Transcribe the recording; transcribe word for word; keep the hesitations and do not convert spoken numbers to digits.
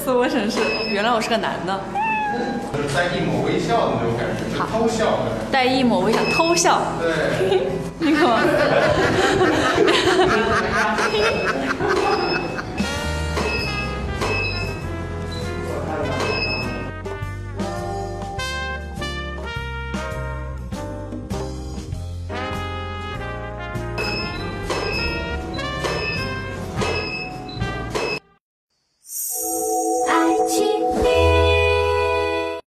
自我审视，原来我是个男的。 就是带一抹微笑的那种感觉，就偷笑的。 带一抹微笑，偷笑。 对。 那个。